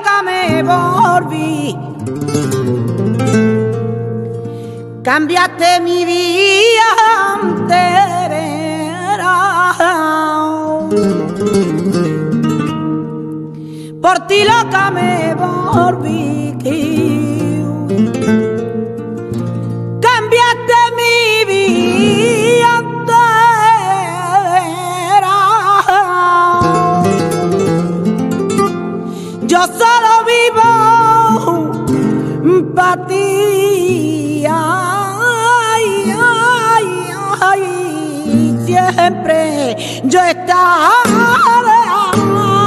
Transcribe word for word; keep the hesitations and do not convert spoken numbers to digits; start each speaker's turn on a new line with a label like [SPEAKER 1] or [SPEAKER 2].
[SPEAKER 1] loca me volví. Cambiaste mi vida entera. Por ti loca me volví. Cambiaste mi vida entera. Yo solo vivo para ti. Ay, ay, ay, siempre yo estaré.